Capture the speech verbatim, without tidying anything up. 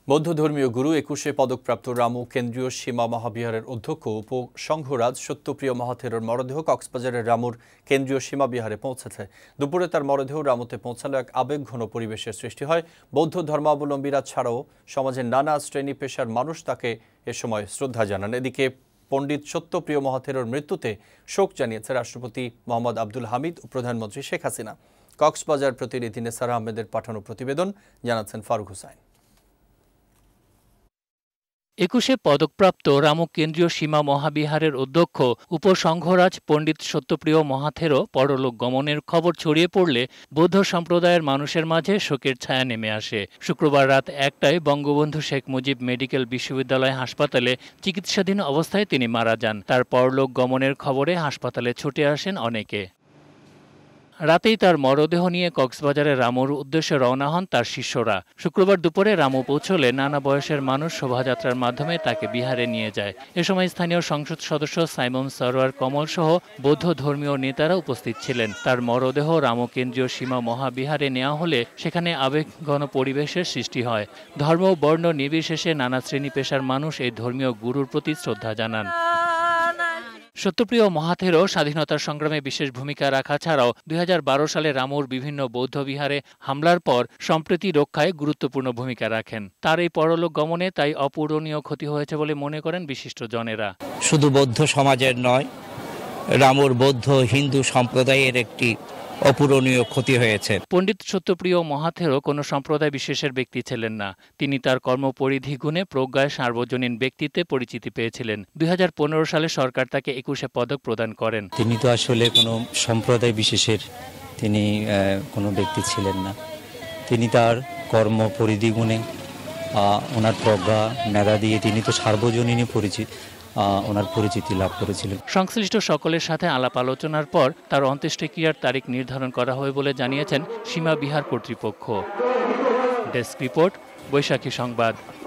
বৌদ্ধ ধর্মীয় গুরু একুশে পদকপ্রাপ্ত রামু কেন্দ্রীয় সীমা মহাবিহারের অধ্যক্ষ উপসংঘরাজ সত্যপ্রিয় মহাথেরোর মরদেহ কক্সবাজারের রামুর কেন্দ্রীয় সীমা বিহারে পৌঁছেছে। দুপুরে তার মরদেহ রামুতে পৌঁছালে এক আবেগঘন পরিবেশের সৃষ্টি হয়। বৌদ্ধ ধর্মাবলম্বীরা ছাড়াও সমাজের নানা শ্রেণী পেশার মানুষ তাকে এ সময় শ্রদ্ধা জানান। এদিকে পণ্ডিত সত্যপ্রিয় মহাথেরোর মৃত্যুতে শোক জানিয়েছে রাষ্ট্রপতি মোহাম্মদ আব্দুল হামিদ ও প্রধানমন্ত্রী শেখ হাসিনা। কক্সবাজার প্রতিনিধি নেসারা আহমেদের পাঠানো প্রতিবেদন জানাচ্ছেন ফারুক হোসাইন। একুশে পদকপ্রাপ্ত রামু কেন্দ্রীয় সীমা মহাবিহারের অধ্যক্ষ উপসংঘরাজ পণ্ডিত সত্যপ্রিয় মহাথেরো পরলোক গমনের খবর ছড়িয়ে পড়লে বৌদ্ধ সম্প্রদায়ের মানুষের মাঝে শোকের ছায়া নেমে আসে। শুক্রবার রাত একটায় বঙ্গবন্ধু শেখ মুজিব মেডিকেল বিশ্ববিদ্যালয় হাসপাতালে চিকিৎসাধীন অবস্থায় তিনি মারা যান। তার পরলোক গমনের খবরে হাসপাতালে ছুটে আসেন অনেকে। রাতেই তার মরদেহ নিয়ে কক্সবাজারের রামুর উদ্দেশ্যে রওনা হন তার শিষ্যরা। শুক্রবার দুপুরে রামু পৌঁছলে নানা বয়সের মানুষ শোভাযাত্রার মাধ্যমে তাকে বিহারে নিয়ে যায়। এ সময় স্থানীয় সংসদ সদস্য সাইমন সরোয়ার কমল সহ বৌদ্ধ ধর্মীয় নেতারা উপস্থিত ছিলেন। তার মরদেহ রামু কেন্দ্রীয় সীমা মহাবিহারে নেওয়া হলে সেখানে আবেগঘন পরিবেশের সৃষ্টি হয়। ধর্ম বর্ণ নির্বিশেষে নানা শ্রেণী পেশার মানুষ এই ধর্মীয় গুরুর প্রতি শ্রদ্ধা জানান। সত্যপ্রিয় মহাথেরো স্বাধীনতার সংগ্রামে বিশেষ ভূমিকা রাখা ছাড়াও দুই হাজার বারো সালে রামুর বিভিন্ন বৌদ্ধ বিহারে হামলার পর সম্প্রীতি রক্ষায় গুরুত্বপূর্ণ ভূমিকা রাখেন। তার এই পরলোক গমনে তাই অপূরণীয় ক্ষতি হয়েছে বলে মনে করেন বিশিষ্টজনেরা। শুধু বৌদ্ধ সমাজের নয়, রামুর বৌদ্ধ হিন্দু সম্প্রদায়ের একটি অপূরণীয় ক্ষতি হয়েছে। পণ্ডিত সত্যপ্রিয় মহাথেরো কোনো সম্প্রদায় বিশেষের ব্যক্তি ছিলেন না। তিনি তার কর্মপরিধি গুণে প্রজ্ঞায় সার্বজনীন ব্যক্তিত্বে পরিচিতি পেয়েছিলেন। দুই হাজার পনেরো সালে সরকার তাকে একুশে পদক প্রদান করেন। তিনি তো আসলে কোনো সম্প্রদায় বিশেষের তিনি কোনো ব্যক্তি ছিলেন না। তিনি তার কর্মপরিধি গুণে ওনার প্রজ্ঞা মেধা দিয়ে তিনি তো সার্বজনীনই পরিচিত ওনার পরিচিতি লাভ করেছিলেন। সংশ্লিষ্ট সকলের সাথে আলাপ আলোচনার পর তার অন্ত্যেষ্টিক্রিয়ার তারিখ নির্ধারণ করা হবে বলে জানিয়েছেন সীমা বিহার কর্তৃপক্ষ। ডেস্ক রিপোর্ট, বৈশাখী সংবাদ।